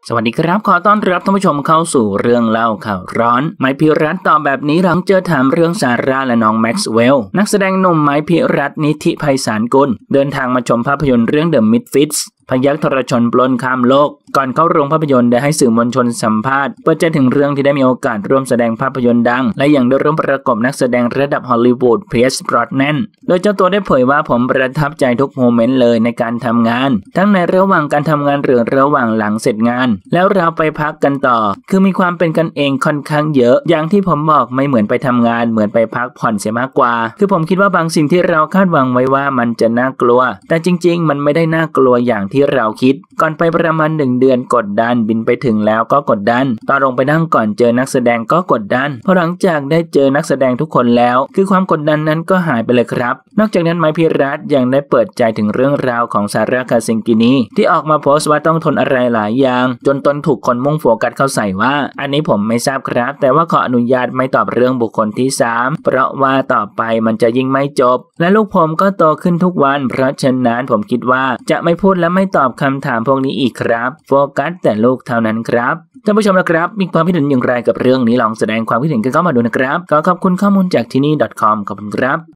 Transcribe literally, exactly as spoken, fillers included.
สวัสดีครับขอต้อนรับท่านผู้ชมเข้าสู่เรื่องเล่าข่าวร้อนไม้พิรัตน์ตอบแบบนี้หลังเจอถามเรื่องซาร่าและน้องแม็กซ์เวลล์นักแสดงหนุ่มไม้พิรัตน์นิธิไพศาลกุลเดินทางมาชมภาพยนตร์เรื่อง The Misfits พยัคฆ์ทรชนปล้นข้ามโลกก่อนเข้าโรงภาพยนตร์ได้ให้สื่อมวลชนสัมภาษณ์เปิดใจถึงเรื่องที่ได้มีโอกาสร่วมแสดงภาพยนตร์ดังและยังได้ร่วมประกบนักแสดงระดับฮอลลีวูดเพียร์ส บรอสแนนโดยเจ้าตัวได้เผยว่าผมประทับใจทุกโมเมนต์เลยในการทำงานทั้งในระหว่างการทำงานหรือระหว่างหลังเสร็จงานแล้วเราไปพักกันต่อคือมีความเป็นกันเองค่อนข้างเยอะอย่างที่ผมบอกไม่เหมือนไปทำงานเหมือนไปพักผ่อนเสียมากกว่าคือผมคิดว่าบางสิ่งที่เราคาดหวังไว้ว่ามันจะน่ากลัวแต่จริงๆมันไม่ได้น่ากลัวอย่างที่เราคิดก่อนไปประมาณหนึ่งเดือนกดดันบินไปถึงแล้วก็กดดันตอนลงไปนั่งก่อนเจอนักแสดงก็กดดันพอหลังจากได้เจอนักแสดงทุกคนแล้วคือความกดดันนั้นก็หายไปเลยครับนอกจากนั้นไมค์พิรัตน์ยังได้เปิดใจถึงเรื่องราวของซาร่า คาซิงกินีที่ออกมาโพสต์ว่าต้องทนอะไรหลายอย่างจนตนถูกคนมุ่งโฟกัสเข้าใส่ว่าอันนี้ผมไม่ทราบครับแต่ว่าขออนุญาตไม่ตอบเรื่องบุคคลที่สามเพราะว่าต่อไปมันจะยิ่งไม่จบและลูกผมก็โตขึ้นทุกวันเพราะฉะนั้นผมคิดว่าจะไม่พูดและไม่ตอบคำถามพวกนี้อีกครับโฟกัสแต่ลูกเท่านั้นครับท่านผู้ชมนะครับมีความคิดเห็นอย่างไรกับเรื่องนี้ลองแสดงความคิดเห็นกันเข้ามาดูนะครับขอขอบคุณข้อมูลจากที่นี่ ดอท คอม ขอบคุณครับ